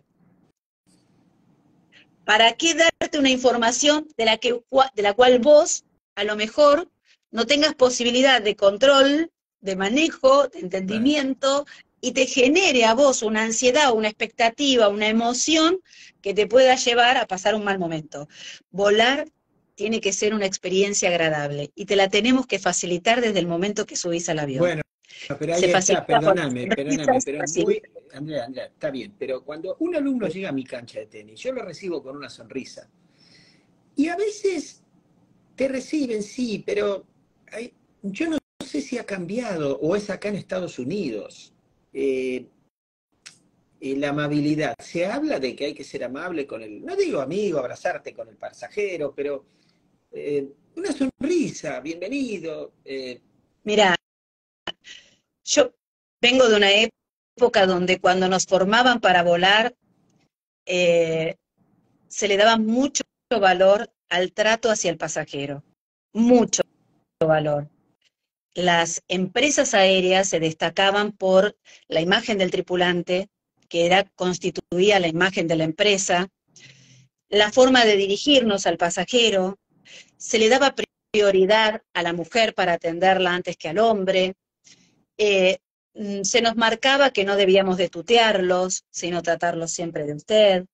¿Para qué darte una información de la cual vos, a lo mejor, no tengas posibilidad de control, de manejo, de Bueno, entendimiento, y te genere a vos una ansiedad, una expectativa, una emoción que te pueda llevar a pasar un mal momento? Volar tiene que ser una experiencia agradable, y te la tenemos que facilitar desde el momento que subís al avión. bueno, pero ahí Se está, facilita por las perdóname, sonrisas, pero es muy, Andrea, está bien, pero cuando un alumno llega a mi cancha de tenis, yo lo recibo con una sonrisa. Y a veces te reciben, sí, pero yo no sé si ha cambiado o es acá en Estados Unidos. Eh, la amabilidad. Se habla de que hay que ser amable con el, no digo amigo, abrazarte con el pasajero, pero una sonrisa, bienvenido. Mirá, yo vengo de una época donde cuando nos formaban para volar, eh, se le daba mucho valor al trato hacia el pasajero, mucho valor. Las empresas aéreas se destacaban por la imagen del tripulante, que constituía la imagen de la empresa, la forma de dirigirnos al pasajero, se le daba prioridad a la mujer para atenderla antes que al hombre, eh, se nos marcaba que no debíamos de tutearlos, sino tratarlos siempre de usted.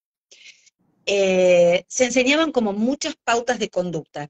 Se enseñaban como muchas pautas de conducta.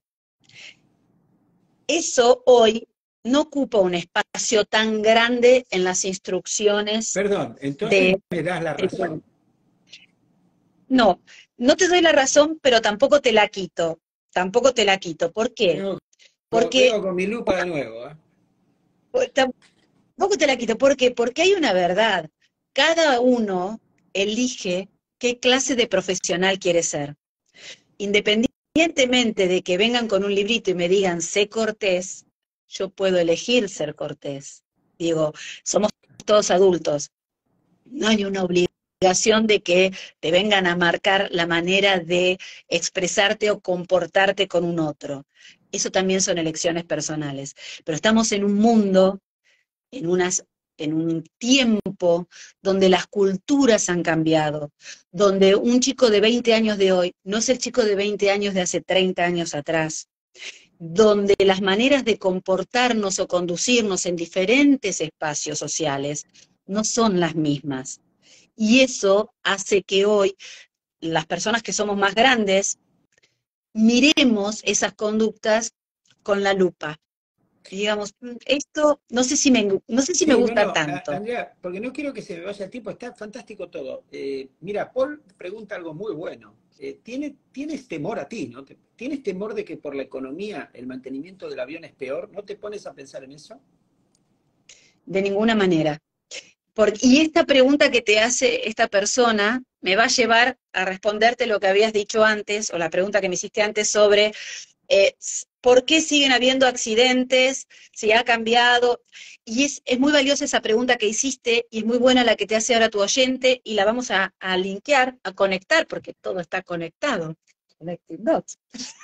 Eso hoy no ocupa un espacio tan grande en las instrucciones Perdón, entonces de me das la razón. tripulación. No, no te doy la razón, pero tampoco te la quito. Tampoco te la quito. ¿Por qué? Porque Vengo con mi lupa de nuevo. ¿Eh? tampoco te la quito. ¿Por qué? Porque hay una verdad. Cada uno elige qué clase de profesional quiere ser. Independientemente de que vengan con un librito y me digan, sé cortés, yo puedo elegir ser cortés. Digo, somos todos adultos. No hay una obligación de que te vengan a marcar la manera de expresarte o comportarte con un otro. Eso también son elecciones personales. Pero estamos en un mundo, en en un tiempo donde las culturas han cambiado, donde un chico de 20 años de hoy no es el chico de 20 años de hace 30 años atrás, donde las maneras de comportarnos o conducirnos en diferentes espacios sociales no son las mismas. Y eso hace que hoy las personas que somos más grandes miremos esas conductas con la lupa. Y digamos, esto no sé si me Sí, no, gusta no, tanto. Andrea, porque no quiero que se me vaya el tiempo, está fantástico todo. Mira, Paul pregunta algo muy bueno. ¿Tienes temor a ti, ¿no? ¿Tienes temor de que por la economía el mantenimiento del avión es peor? ¿No te pones a pensar en eso? De ninguna manera. Y esta pregunta que te hace esta persona me va a llevar a responderte lo que habías dicho antes, o la pregunta que me hiciste antes sobre eh, por qué siguen habiendo accidentes, si ha cambiado. Y es muy valiosa esa pregunta que hiciste, y es muy buena la que te hace ahora tu oyente, y la vamos a linkear, a conectar, porque todo está conectado. Connecting dots.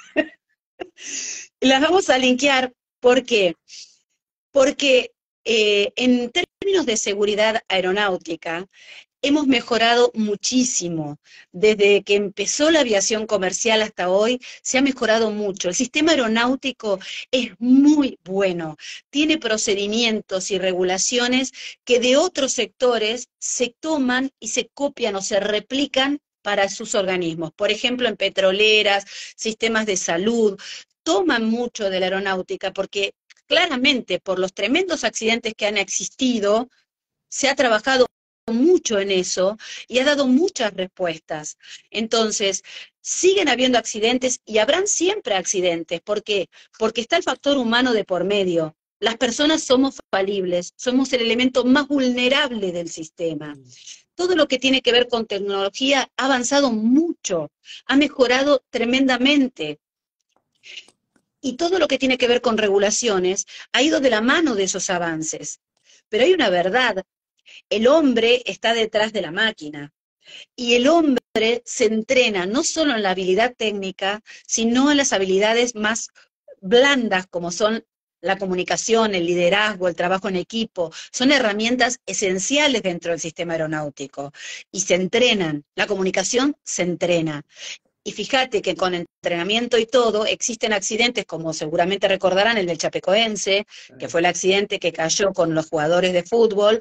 Las vamos a linkear, ¿por qué? Porque en términos de seguridad aeronáutica, hemos mejorado muchísimo. Desde que empezó la aviación comercial hasta hoy, se ha mejorado mucho. El sistema aeronáutico es muy bueno. Tiene procedimientos y regulaciones que de otros sectores se toman y se copian o se replican para sus organismos. Por ejemplo, en petroleras, sistemas de salud, toman mucho de la aeronáutica porque claramente por los tremendos accidentes que han existido, se ha trabajado mucho en eso y ha dado muchas respuestas. Entonces, siguen habiendo accidentes y habrán siempre accidentes. ¿Por qué? Porque está el factor humano de por medio. Las personas somos falibles, somos el elemento más vulnerable del sistema. todo lo que tiene que ver con tecnología ha avanzado mucho, ha mejorado tremendamente. Y todo lo que tiene que ver con regulaciones ha ido de la mano de esos avances. Pero hay una verdad, el hombre está detrás de la máquina. Y el hombre se entrena no solo en la habilidad técnica, sino en las habilidades más blandas, como son la comunicación, el liderazgo, el trabajo en equipo. Son herramientas esenciales dentro del sistema aeronáutico. Y se entrenan, la comunicación se entrena. Y fíjate que con entrenamiento y todo, existen accidentes, como seguramente recordarán el del Chapecoense, que fue el accidente que cayó con los jugadores de fútbol.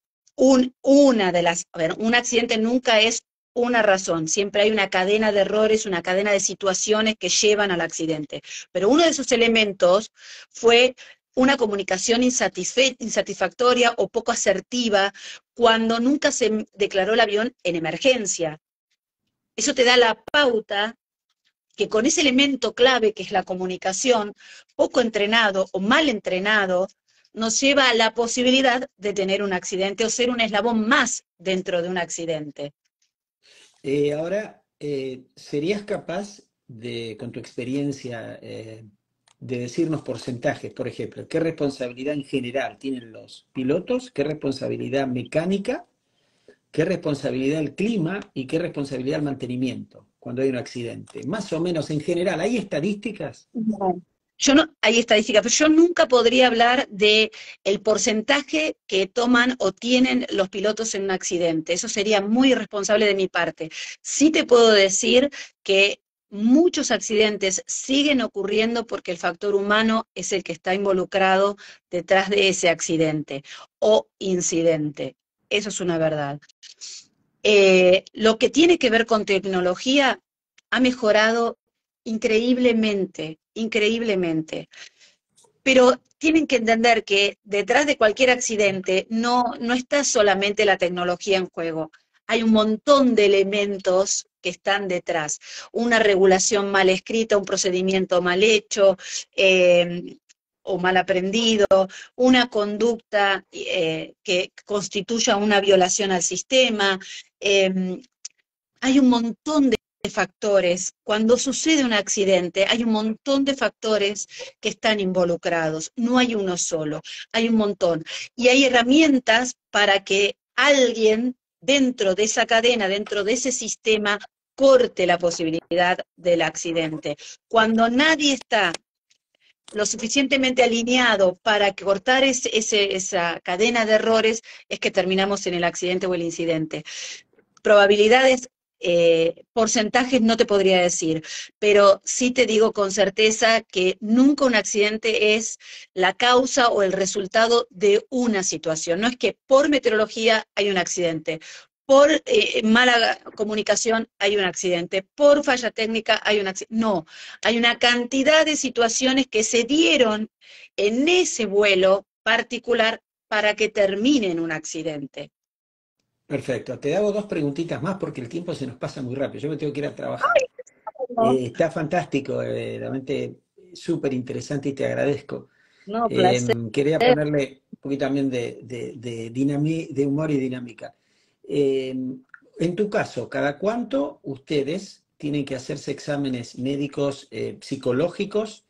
Un accidente nunca es una razón, siempre hay una cadena de errores, una cadena de situaciones que llevan al accidente. Pero uno de esos elementos fue una comunicación insatisfactoria o poco asertiva cuando nunca se declaró el avión en emergencia. Eso te da la pauta que con ese elemento clave que es la comunicación, poco entrenado o mal entrenado, nos lleva a la posibilidad de tener un accidente o ser un eslabón más dentro de un accidente. Ahora, ¿serías capaz de, con tu experiencia, de decirnos porcentajes? Por ejemplo, ¿qué responsabilidad en general tienen los pilotos? ¿Qué responsabilidad mecánica? ¿Qué responsabilidad el clima? ¿Y qué responsabilidad el mantenimiento cuando hay un accidente? Más o menos en general, ¿hay estadísticas? No. Yo no, hay estadísticas, pero yo nunca podría hablar de el porcentaje que toman o tienen los pilotos en un accidente. Eso sería muy irresponsable de mi parte. Sí te puedo decir que muchos accidentes siguen ocurriendo porque el factor humano es el que está involucrado detrás de ese accidente o incidente. Eso es una verdad. Lo que tiene que ver con tecnología ha mejorado increíblemente, increíblemente. Pero tienen que entender que detrás de cualquier accidente no está solamente la tecnología en juego. Hay un montón de elementos que están detrás. Una regulación mal escrita, un procedimiento mal hecho, o mal aprendido, una conducta que constituya una violación al sistema. Hay un montón de factores. Cuando sucede un accidente, hay un montón de factores que están involucrados. No hay uno solo, hay un montón. Y hay herramientas para que alguien dentro de esa cadena, dentro de ese sistema, corte la posibilidad del accidente. Cuando nadie está lo suficientemente alineado para cortar esa cadena de errores, es que terminamos en el accidente o el incidente. Probabilidades, porcentajes no te podría decir, pero sí te digo con certeza que nunca un accidente es la causa o el resultado de una situación. No es que por meteorología hay un accidente, por mala comunicación hay un accidente, por falla técnica hay un accidente. No, hay una cantidad de situaciones que se dieron en ese vuelo particular para que termine en un accidente. Perfecto. Te hago dos preguntitas más porque el tiempo se nos pasa muy rápido. Yo me tengo que ir a trabajar. No, Está fantástico, realmente súper interesante y te agradezco. no, placer. Quería ponerle un poquito también de humor y dinámica. En tu caso, ¿cada cuánto ustedes tienen que hacerse exámenes médicos, psicológicos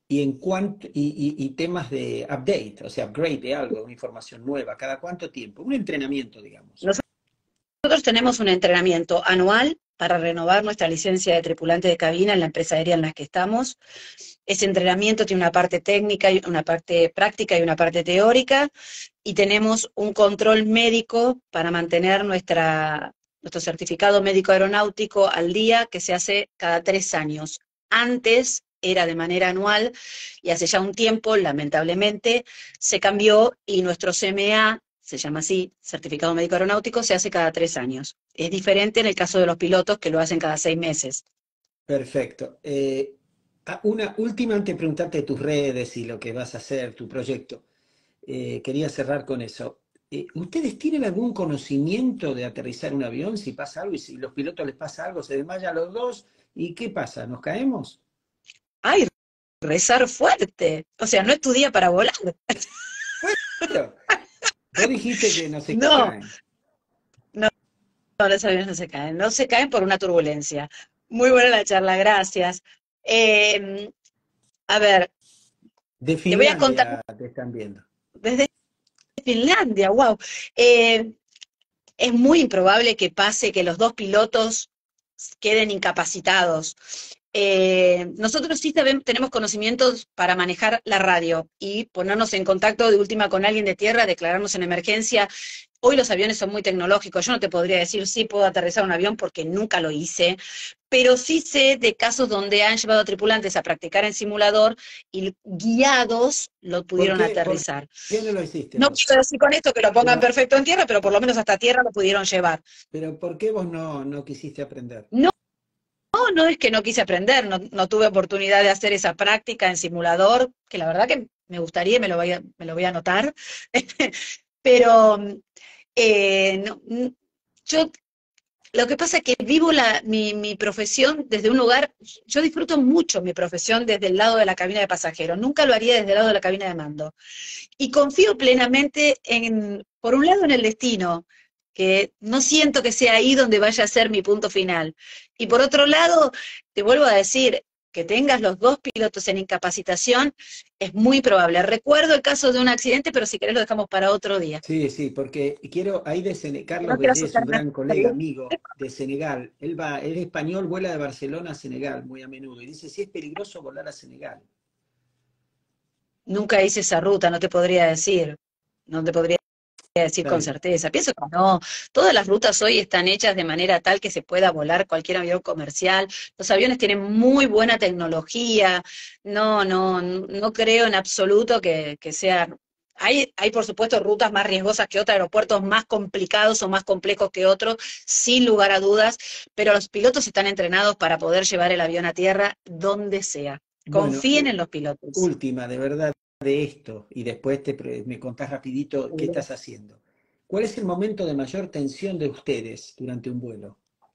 y temas de update, o sea, upgrade de algo, una información nueva? ¿Cada cuánto tiempo? Un entrenamiento, digamos. Nosotros tenemos un entrenamiento anual para renovar nuestra licencia de tripulante de cabina en la empresa aérea en la que estamos. Ese entrenamiento tiene una parte técnica, y una parte práctica y una parte teórica, y tenemos un control médico para mantener nuestro certificado médico aeronáutico al día, que se hace cada 3 años. Antes era de manera anual, y hace ya un tiempo, lamentablemente, se cambió y nuestro CMA, se llama así, Certificado Médico Aeronáutico, se hace cada 3 años. Es diferente en el caso de los pilotos, que lo hacen cada 6 meses. Perfecto. Una última antes de preguntarte de tus redes y lo que vas a hacer, tu proyecto. Quería cerrar con eso. ¿Ustedes tienen algún conocimiento de aterrizar un avión si pasa algo y si los pilotos les pasa algo, se desmayan los dos? ¿Y qué pasa? ¿Nos caemos? ¡Ay, rezar fuerte! O sea, no es tu día para volar. Bueno, vos dijiste que no se No, caen. los aviones no se caen por una turbulencia. Muy buena la charla, gracias. A ver, De te voy a contar Finlandia te están viendo. desde Finlandia, wow. Es muy improbable que pase que los dos pilotos queden incapacitados. Nosotros sí tenemos conocimientos para manejar la radio y ponernos en contacto de última con alguien de tierra, declararnos en emergencia. Hoy los aviones son muy tecnológicos, yo no te podría decir si puedo aterrizar un avión porque nunca lo hice, pero sí sé de casos donde han llevado a tripulantes a practicar en simulador y guiados lo ¿Por pudieron qué, por aterrizar. qué no lo hiciste No vos? quiero decir con esto que lo pongan Pero, perfecto en tierra, pero por lo menos hasta tierra lo pudieron llevar. pero ¿por qué vos no quisiste aprender? No, no es que no quise aprender, no tuve oportunidad de hacer esa práctica en simulador, que la verdad que me gustaría y me lo voy a anotar, pero yo lo que pasa es que vivo mi profesión desde un lugar, yo disfruto mucho mi profesión desde el lado de la cabina de pasajeros, nunca lo haría desde el lado de la cabina de mando. Y confío plenamente por un lado en el destino, que no siento que sea ahí donde vaya a ser mi punto final. Y por otro lado, te vuelvo a decir, que tengas los dos pilotos en incapacitación es muy probable. Recuerdo el caso de un accidente, pero si querés lo dejamos para otro día. Sí, sí, porque quiero, ahí de No Carlos quiero Bellé es un asustar a gran colega, nadie. amigo de Senegal. Él es español, vuela de Barcelona a Senegal muy a menudo. Y dice, sí es peligroso volar a Senegal. Nunca hice esa ruta, no te podría decir. No te podría decir Está con bien. certeza. Pienso que no. Todas las rutas hoy están hechas de manera tal que se pueda volar cualquier avión comercial. Los aviones tienen muy buena tecnología. No creo en absoluto que sea. Hay, por supuesto, rutas más riesgosas que otras, aeropuertos más complicados o más complejos que otros, sin lugar a dudas, pero los pilotos están entrenados para poder llevar el avión a tierra donde sea. Bueno, Confíen en los pilotos. última, de verdad, de esto, y después me contás rapidito qué estás haciendo. ¿Cuál es el momento de mayor tensión de ustedes durante un vuelo?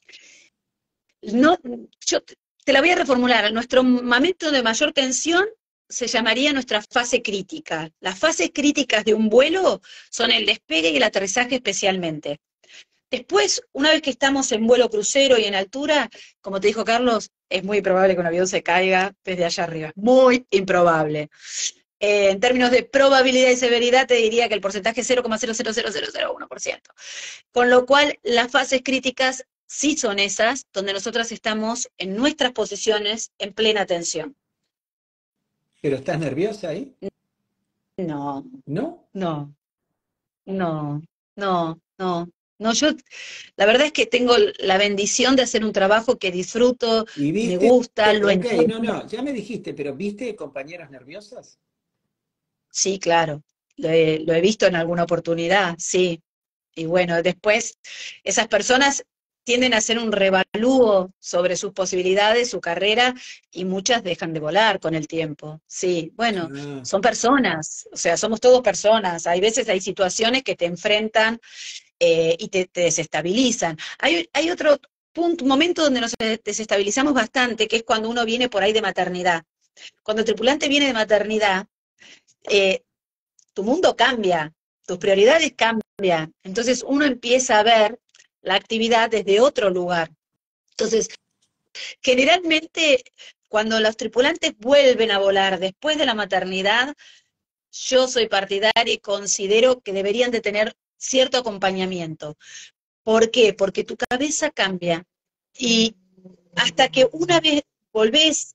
No, yo te la voy a reformular. Nuestro momento de mayor tensión se llamaría nuestra fase crítica. Las fases críticas de un vuelo son el despegue y el aterrizaje especialmente. Después, una vez que estamos en vuelo crucero y en altura, como te dijo Carlos, es muy probable que un avión se caiga desde allá arriba. Muy improbable. En términos de probabilidad y severidad, te diría que el porcentaje es 0,000001%. Con lo cual, las fases críticas sí son esas, donde nosotras estamos en nuestras posiciones en plena tensión. ¿Pero estás nerviosa ahí? No, ¿No? no, no, no. No, yo la verdad es que tengo la bendición de hacer un trabajo que disfruto, ¿Y me viste? gusta, lo Ok, no, entiendo. no, ya me dijiste, pero ¿viste compañeras nerviosas? Sí, claro, lo he visto en alguna oportunidad, sí. Y bueno, después esas personas tienden a hacer un revalúo sobre sus posibilidades, su carrera, y muchas dejan de volar con el tiempo. Sí, bueno, Ah, son personas, o sea, somos todos personas. Hay veces, hay situaciones que te enfrentan y te desestabilizan. Hay otro momento donde nos desestabilizamos bastante, que es cuando uno viene por ahí de maternidad. Cuando el tripulante viene de maternidad, eh, tu mundo cambia, tus prioridades cambian, entonces uno empieza a ver la actividad desde otro lugar. Entonces, generalmente, cuando los tripulantes vuelven a volar después de la maternidad, yo soy partidaria y considero que deberían de tener cierto acompañamiento. ¿Por qué? Porque tu cabeza cambia y hasta que una vez volvés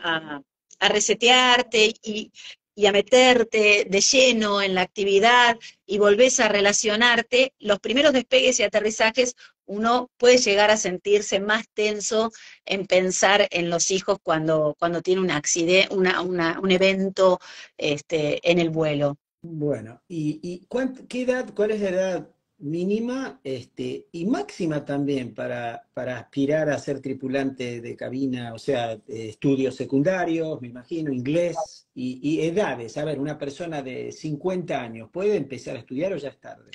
a resetearte y a meterte de lleno en la actividad y volvés a relacionarte, los primeros despegues y aterrizajes uno puede llegar a sentirse más tenso en pensar en los hijos cuando tiene un accidente, un evento en el vuelo. bueno, ¿y qué edad, cuál es la edad mínima y máxima también para aspirar a ser tripulante de cabina? O sea, estudios secundarios, me imagino, inglés y edades. A ver, una persona de 50 años, ¿puede empezar a estudiar o ya es tarde?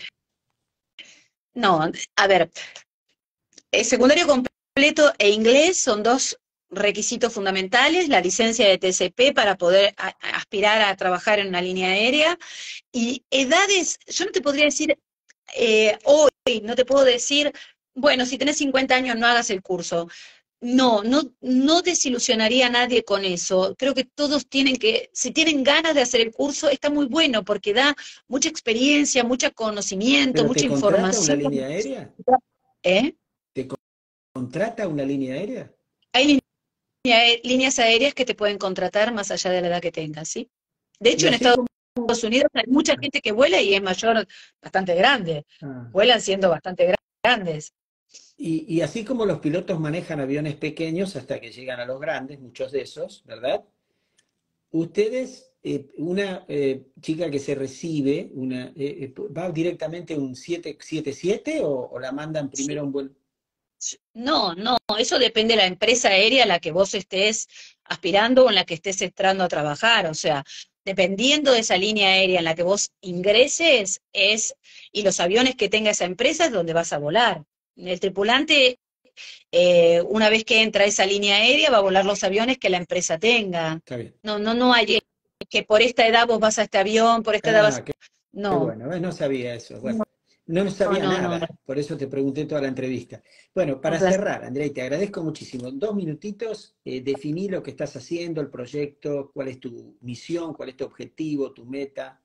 No, a ver, secundario completo e inglés son dos requisitos fundamentales, la licencia de TCP para poder aspirar a trabajar en una línea aérea, y edades, yo no te podría decir hoy, no te puedo decir bueno, si tenés 50 años no hagas el curso. No, no, no desilusionaría a nadie con eso. Creo que todos tienen que, si tienen ganas de hacer el curso, está muy bueno porque da mucha experiencia, mucho conocimiento, ¿Pero te mucha contrata una información. línea aérea? ¿Eh? ¿Te contrata una línea aérea? Hay líneas aéreas que te pueden contratar más allá de la edad que tengas, ¿sí? De Y hecho, en así Estados como... Unidos hay mucha gente que vuela y es mayor, bastante grande. Ah. Vuelan siendo bastante grandes. Y así como los pilotos manejan aviones pequeños hasta que llegan a los grandes, muchos de esos, ¿verdad? Ustedes, una chica que se recibe, ¿va directamente a un 777 o la mandan primero a un vuelo? No, no, eso depende de la empresa aérea a la que vos estés aspirando o en la que estés entrando a trabajar. O sea, dependiendo de esa línea aérea en la que vos ingreses, y los aviones que tenga esa empresa es donde vas a volar. El tripulante, una vez que entra a esa línea aérea, va a volar los aviones que la empresa tenga. Está bien. No, no, no hay que por esta edad vos vas a este avión, por esta edad vas. Ah, qué No, bueno, ¿ves? No sabía eso. Bueno, no, no sabía no, no, no. nada, por eso te pregunté toda la entrevista. Bueno, Un para placer. cerrar, Andrea, y te agradezco muchísimo. 2 minutitos, definí lo que estás haciendo, el proyecto, cuál es tu misión, cuál es tu objetivo, tu meta.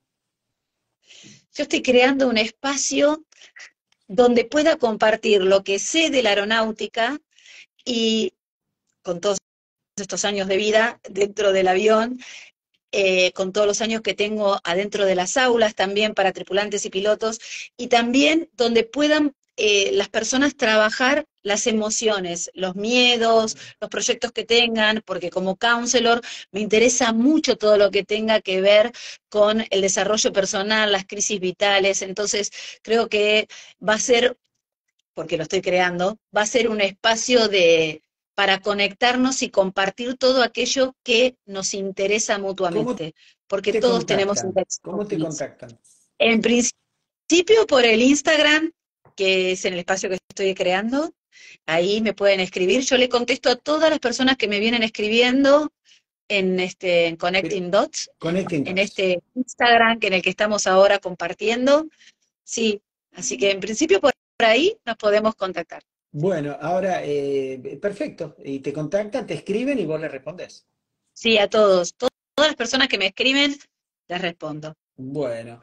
Yo estoy creando un espacio donde pueda compartir lo que sé de la aeronáutica y con todos estos años de vida dentro del avión, con todos los años que tengo adentro de las aulas también para tripulantes y pilotos, y también donde puedan las personas trabajar las emociones, los miedos, los proyectos que tengan, porque como counselor me interesa mucho todo lo que tenga que ver con el desarrollo personal, las crisis vitales, entonces creo que va a ser, porque lo estoy creando, va a ser un espacio para conectarnos y compartir todo aquello que nos interesa ¿Cómo mutuamente, porque te todos tenemos contactan? intereses ¿Cómo te comunes. contactan? En principio por el Instagram, que es en el espacio que estoy creando, ahí me pueden escribir, yo le contesto a todas las personas que me vienen escribiendo en Pero, Connecting Dots, Connecting en Dots. este Instagram que en el que estamos ahora compartiendo, sí, así que en principio por ahí nos podemos contactar. Bueno, ahora, perfecto. Y te contactan, te escriben y vos les respondés. Sí, a todos. Todas las personas que me escriben, les respondo. Bueno,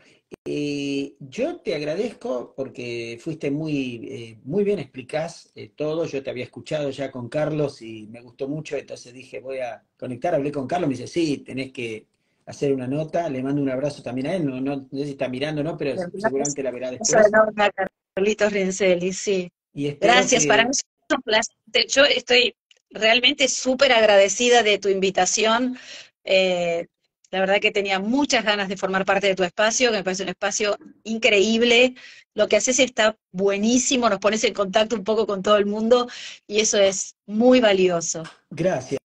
yo te agradezco porque fuiste muy bien, explicás todo. Yo te había escuchado ya con Carlos y me gustó mucho, entonces dije, voy a conectar. Hablé con Carlos, me dice, sí, tenés que hacer una nota. Le mando un abrazo también a él. No sé si está mirando, ¿no? Pero seguramente la verá Eso después. enorme a Carlitos Rinzelli, sí. Y espero Gracias, para mí que, es un placer. Yo estoy realmente súper agradecida de tu invitación. Eh, la verdad que tenía muchas ganas de formar parte de tu espacio, que me parece un espacio increíble. Lo que haces está buenísimo, nos pones en contacto un poco con todo el mundo y eso es muy valioso. gracias.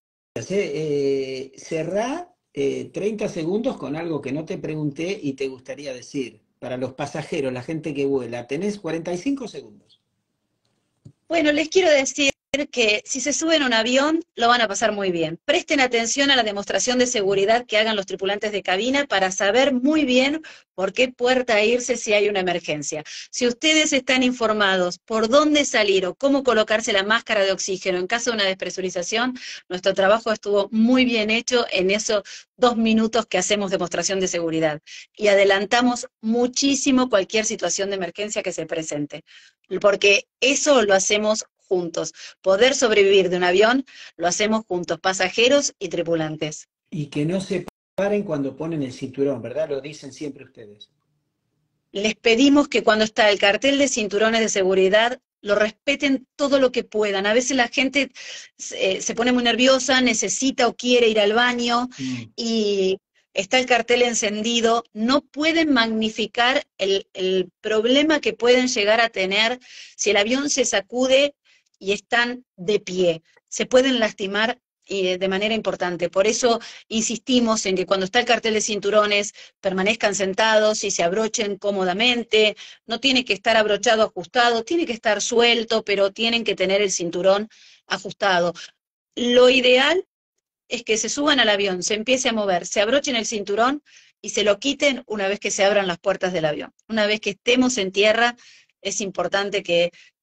Cerrá 30 segundos con algo que no te pregunté y te gustaría decir. Para los pasajeros, la gente que vuela, tenés 45 segundos. Bueno, les quiero decir que si se suben a un avión, lo van a pasar muy bien. Presten atención a la demostración de seguridad que hagan los tripulantes de cabina para saber muy bien por qué puerta irse si hay una emergencia. Si ustedes están informados por dónde salir o cómo colocarse la máscara de oxígeno en caso de una despresurización, nuestro trabajo estuvo muy bien hecho en esos 2 minutos que hacemos demostración de seguridad. Y adelantamos muchísimo cualquier situación de emergencia que se presente, porque eso lo hacemos juntos. Poder sobrevivir de un avión lo hacemos juntos, pasajeros y tripulantes. Y que no se paren cuando ponen el cinturón, ¿verdad? Lo dicen siempre ustedes. Les pedimos que cuando está el cartel de cinturones de seguridad, lo respeten todo lo que puedan. A veces la gente se pone muy nerviosa, necesita o quiere ir al baño Mm. y está el cartel encendido. No pueden magnificar el problema que pueden llegar a tener si el avión se sacude y están de pie. Se pueden lastimar de manera importante. Por eso insistimos en que cuando está el cartel de cinturones, permanezcan sentados y se abrochen cómodamente, no tiene que estar abrochado ajustado, tiene que estar suelto, pero tienen que tener el cinturón ajustado. Lo ideal es que se suban al avión, se empiece a mover, se abrochen el cinturón y se lo quiten una vez que se abran las puertas del avión. Una vez que estemos en tierra, es importante que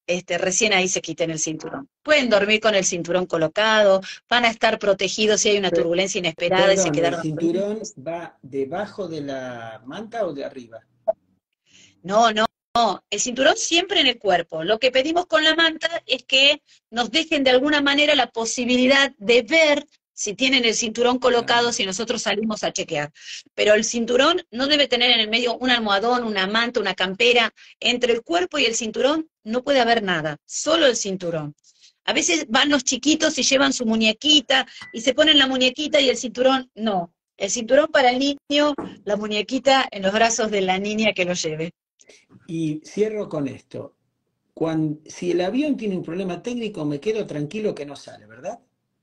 recién ahí se quiten el cinturón. Pueden dormir con el cinturón colocado, van a estar protegidos si hay una Pe- turbulencia inesperada y se Perdón, ¿el quedaron cinturón dormidos. va debajo de la manta o de arriba? No, no, no, el cinturón siempre en el cuerpo. Lo que pedimos con la manta es que nos dejen de alguna manera la posibilidad de ver si tienen el cinturón colocado, Ah, si nosotros salimos a chequear. Pero el cinturón no debe tener en el medio un almohadón, una manta, una campera. Entre el cuerpo y el cinturón no puede haber nada, solo el cinturón. A veces van los chiquitos y llevan su muñequita y se ponen la muñequita y el cinturón no. El cinturón para el niño, la muñequita en los brazos de la niña que lo lleve. y cierro con esto. Si el avión tiene un problema técnico, me quedo tranquilo que no sale, ¿verdad?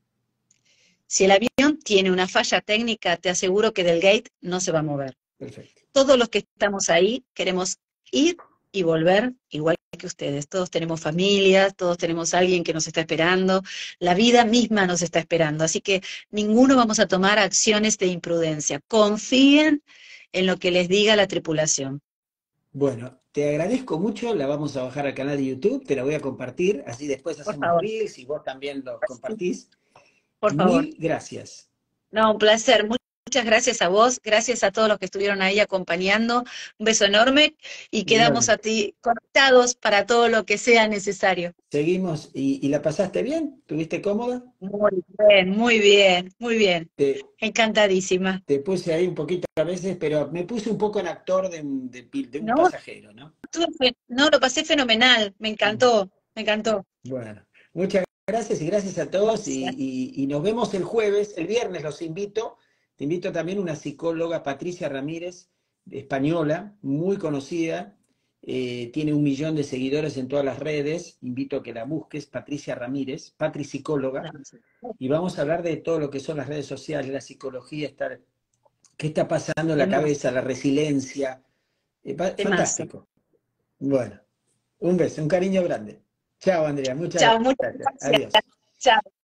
Si el avión tiene una falla técnica, te aseguro que del gate no se va a mover. Perfecto. Todos los que estamos ahí queremos ir y volver igual que ustedes. Todos tenemos familias, todos tenemos a alguien que nos está esperando, la vida misma nos está esperando. Así que ninguno vamos a tomar acciones de imprudencia. Confíen en lo que les diga la tripulación. Bueno, te agradezco mucho, la vamos a bajar al canal de YouTube, te la voy a compartir, así después Por hacemos favor. reels y vos también los Sí, compartís. por favor. Mil gracias. No, un placer. Muchas gracias a vos, gracias a todos los que estuvieron ahí acompañando. Un beso enorme y quedamos a Igualmente. ti conectados para todo lo que sea necesario. Seguimos, y la pasaste bien? ¿Tuviste cómoda? Muy bien, muy bien, muy bien. Te, Encantadísima. te puse ahí un poquito a veces, pero me puse un poco en actor de un No, pasajero, ¿no? no, lo pasé fenomenal. Me encantó, me encantó. Bueno, muchas gracias y gracias a todos Gracias. y nos vemos el jueves, el viernes los invito. Te invito también a una psicóloga, Patricia Ramírez, española, muy conocida, tiene 1 millón de seguidores en todas las redes. Invito a que la busques, Patricia Ramírez, Patri Psicóloga, Gracias. y vamos a hablar de todo lo que son las redes sociales, la psicología, qué está pasando en la Temazo, cabeza, la resiliencia. temazo. Fantástico. Bueno, un beso, un cariño grande. Chao, Andrea, muchas Chao, muchas gracias. gracias. Adiós. Chao.